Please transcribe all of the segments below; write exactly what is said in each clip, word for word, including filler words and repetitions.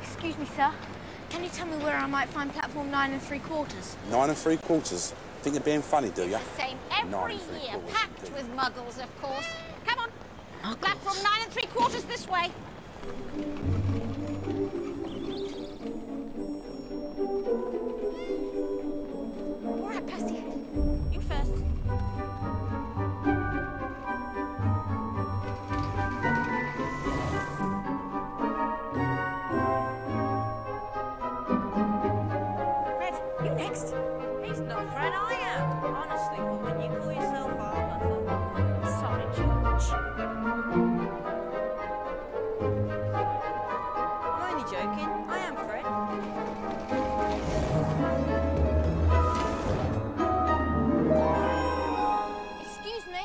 Excuse me, sir. Can you tell me where I might find platform nine and three quarters? Nine and three quarters? Think you're being funny, do you? It's the same every year, packed with muggles, of course. Come on. Muggles? Platform nine and three quarters this way. All right, Percy. You first. Red, you next. He's not Fred, I am. Honestly, woman, you call yourself our mother. Sorry, George. I'm only joking. I am Fred. Excuse me.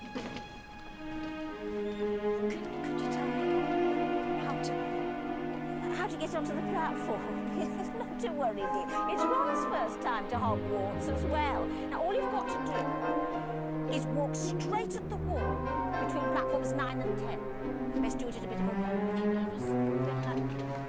Could, could you tell me how to... How to get onto the platform? Not to worry, dear. It's Ron's first time to Hogwarts as well. Now, all you've got to do is walk straight at the wall between platforms nine and ten. Best do it at a bit of a run.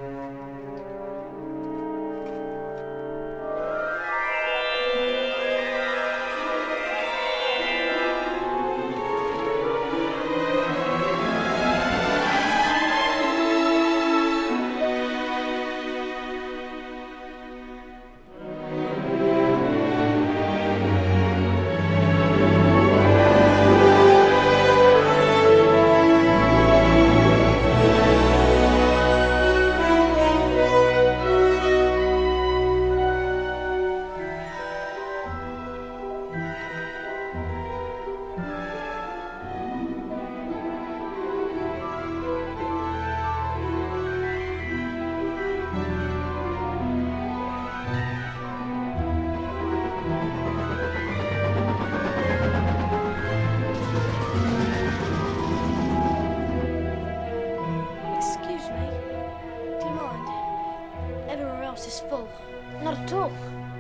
Excuse me. Do you mind? Everywhere else is full. Not at all.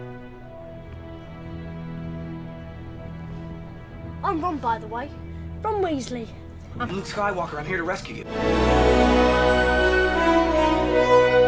I'm Ron, by the way. Ron Weasley. I'm Luke Skywalker. I'm here to rescue you.